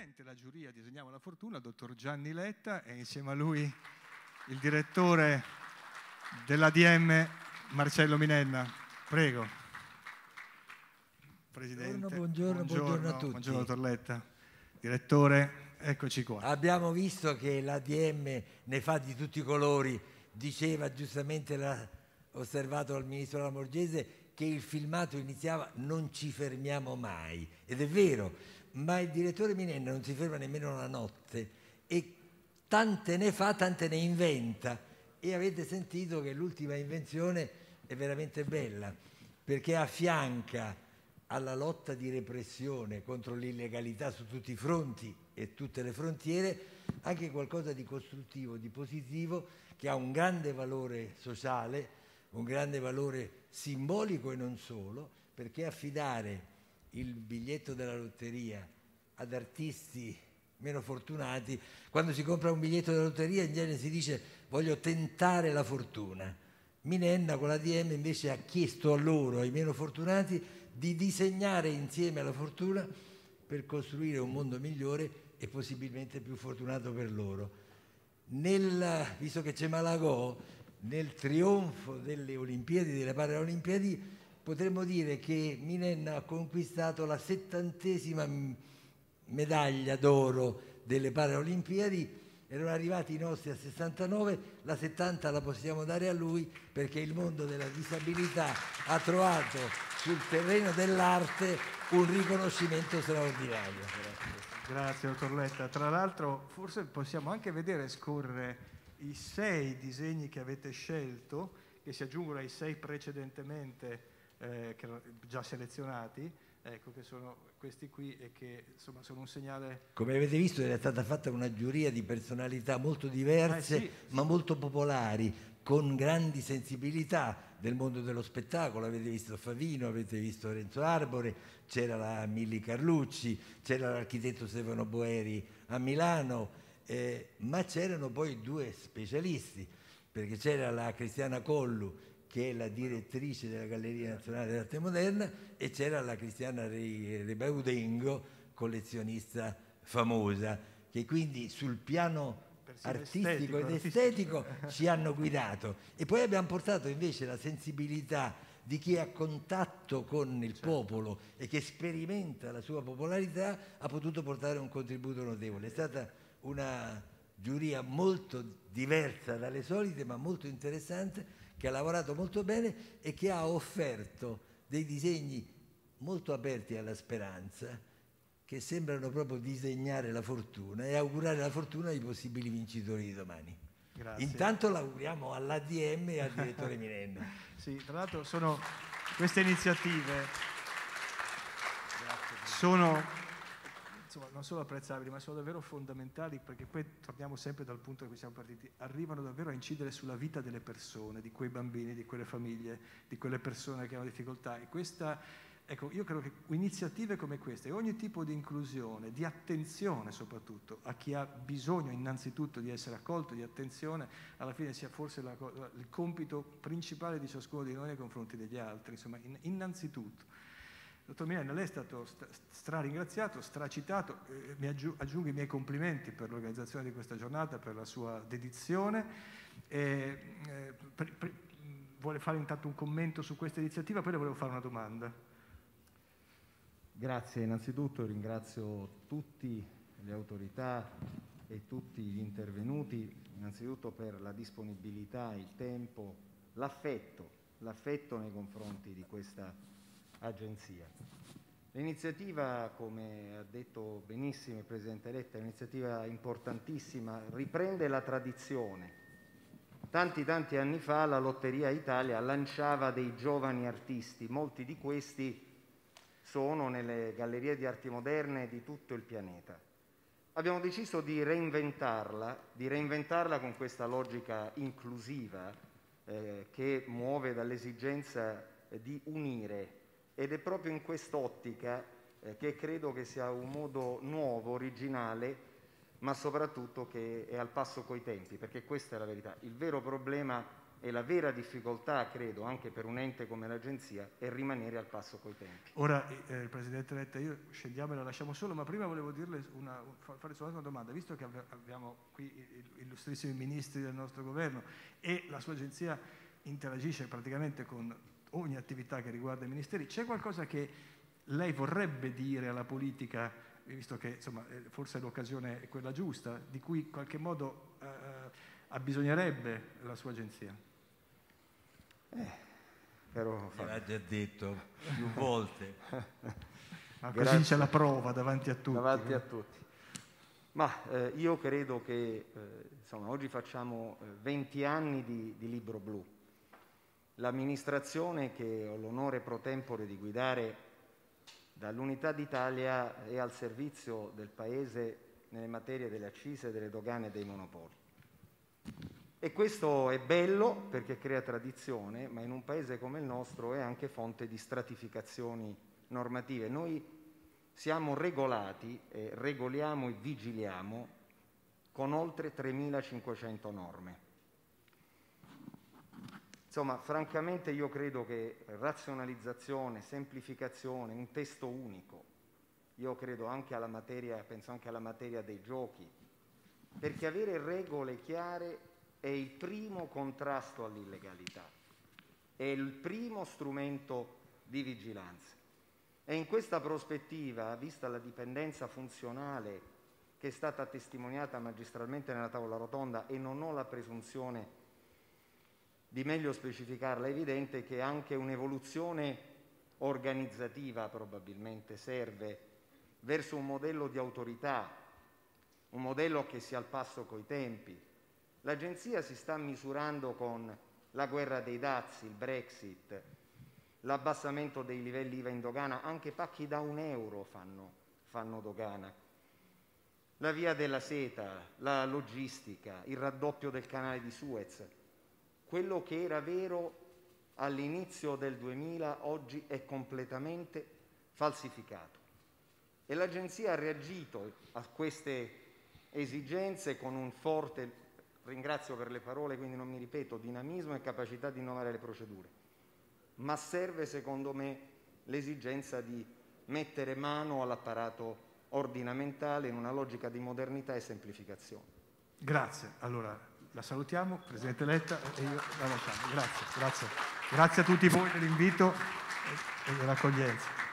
presidente della giuria Disegniamo la Fortuna, il dottor Gianni Letta, e insieme a lui il direttore dell'ADM Marcello Minenna. Prego. Presidente. Buongiorno a tutti. Buongiorno dottor Letta. Direttore, eccoci qua. Abbiamo visto che l'ADM ne fa di tutti i colori. Diceva giustamente, l'ha osservato il ministro Lamorgese, che il filmato iniziava "non ci fermiamo mai", ed è vero, ma il direttore Minenna non si ferma nemmeno la notte e tante ne fa, tante ne inventa, e avete sentito che l'ultima invenzione è veramente bella, perché affianca alla lotta di repressione contro l'illegalità su tutti i fronti e tutte le frontiere anche qualcosa di costruttivo, di positivo, che ha un grande valore sociale, un grande valore simbolico e non solo, perché affidare il biglietto della lotteria ad artisti meno fortunati, quando si compra un biglietto della lotteria in genere si dice voglio tentare la fortuna. Minenna con l'ADM invece ha chiesto a loro, ai meno fortunati, di disegnare insieme alla fortuna per costruire un mondo migliore e possibilmente più fortunato per loro. Visto che c'è Malagò, nel trionfo delle Olimpiadi, delle Paralimpiadi, potremmo dire che Minenna ha conquistato la 70ª medaglia d'oro delle Paralimpiadi. Erano arrivati i nostri a 69, la 70 la possiamo dare a lui, perché il mondo della disabilità ha trovato sul terreno dell'arte un riconoscimento straordinario. Grazie dottor Letta. Tra l'altro forse possiamo anche vedere scorrere i 6 disegni che avete scelto, che si aggiungono ai 6 precedentemente che erano già selezionati, ecco, che sono questi qui e che insomma sono un segnale. Come avete visto è stata fatta una giuria di personalità molto diverse, sì. ma molto popolari, con grandi sensibilità del mondo dello spettacolo. Avete visto Favino, avete visto Renzo Arbore, c'era la Milly Carlucci, c'era l'architetto Stefano Boeri a Milano, ma c'erano poi 2 specialisti, perché c'era la Cristiana Collu, che è la direttrice della Galleria Nazionale dell'Arte Moderna, e c'era la Cristiana Rebaudengo, collezionista famosa, che quindi sul piano artistico ed estetico ci hanno guidato. E poi abbiamo portato invece la sensibilità di chi è a contatto con il popolo e che sperimenta la sua popolarità, ha potuto portare un contributo notevole. È stata una giuria molto diversa dalle solite, ma molto interessante, che ha lavorato molto bene e che ha offerto dei disegni molto aperti alla speranza, che sembrano proprio disegnare la fortuna e augurare la fortuna ai possibili vincitori di domani. Grazie. Intanto l'auguriamo all'ADM e al direttore Minenna. Sì, tra l'altro queste iniziative sono insomma, non solo apprezzabili, ma sono davvero fondamentali, perché poi torniamo sempre dal punto da cui siamo partiti, arrivano davvero a incidere sulla vita delle persone, di quei bambini, di quelle famiglie, di quelle persone che hanno difficoltà. E ecco, io credo che iniziative come queste, ogni tipo di inclusione, di attenzione soprattutto a chi ha bisogno innanzitutto di essere accolto, di attenzione, alla fine sia forse il compito principale di ciascuno di noi nei confronti degli altri, insomma, innanzitutto. Dottor Minenna, lei è stato straringraziato, stracitato, aggiungo i miei complimenti per l'organizzazione di questa giornata, per la sua dedizione. Vuole fare intanto un commento su questa iniziativa, poi le volevo fare una domanda. Grazie, innanzitutto ringrazio tutte le autorità e tutti gli intervenuti, innanzitutto per la disponibilità, il tempo, l'affetto nei confronti di questa agenzia. L'iniziativa, come ha detto benissimo il Presidente Letta, è un'iniziativa importantissima, riprende la tradizione. Tanti anni fa la Lotteria Italia lanciava dei giovani artisti, molti di questi sono nelle gallerie di arti moderne di tutto il pianeta. Abbiamo deciso di reinventarla con questa logica inclusiva che muove dall'esigenza di unire. Ed è proprio in quest'ottica che credo che sia un modo nuovo, originale, ma soprattutto che è al passo coi tempi, perché questa è la verità. Il vero problema e la vera difficoltà, credo, anche per un ente come l'Agenzia, è rimanere al passo coi tempi. Ora, Presidente Letta, io scendiamo e la lasciamo solo, ma prima volevo dirle fare soltanto una domanda. Visto che abbiamo qui illustrissimi ministri del nostro governo e la sua agenzia interagisce praticamente con ogni attività che riguarda i ministeri, c'è qualcosa che lei vorrebbe dire alla politica, visto che insomma, forse l'occasione è quella giusta, di cui in qualche modo abbisognerebbe la sua agenzia? L'ha già detto più volte. Ma così c'è la prova davanti a tutti. Davanti a tutti. Ma io credo che insomma, oggi facciamo 20 anni di Libro Blu. L'amministrazione che ho l'onore pro tempore di guidare dall'Unità d'Italia è al servizio del Paese nelle materie delle accise, delle dogane e dei monopoli. E questo è bello perché crea tradizione, ma in un paese come il nostro è anche fonte di stratificazioni normative. Noi siamo regolati, regoliamo e vigiliamo con oltre 3.500 norme. Insomma, francamente io credo che razionalizzazione, semplificazione, un testo unico, io credo anche alla materia, penso anche alla materia dei giochi, perché avere regole chiare è il primo contrasto all'illegalità, è il primo strumento di vigilanza. E in questa prospettiva, vista la dipendenza funzionale che è stata testimoniata magistralmente nella tavola rotonda, e non ho la presunzione di meglio specificarla, è evidente che anche un'evoluzione organizzativa probabilmente serve verso un modello di autorità, un modello che sia al passo coi tempi. L'Agenzia si sta misurando con la guerra dei dazi, il Brexit, l'abbassamento dei livelli IVA in dogana, anche pacchi da €1 fanno dogana, la via della seta, la logistica, il raddoppio del canale di Suez. Quello che era vero all'inizio del 2000 oggi è completamente falsificato. E l'Agenzia ha reagito a queste esigenze con un forte, ringrazio per le parole, quindi non mi ripeto, dinamismo e capacità di innovare le procedure. Ma serve, secondo me, l'esigenza di mettere mano all'apparato ordinamentale in una logica di modernità e semplificazione. Grazie. Allora, la salutiamo, Presidente Letta, e io la lasciamo. Grazie. Grazie a tutti voi dell'invito e dell'accoglienza.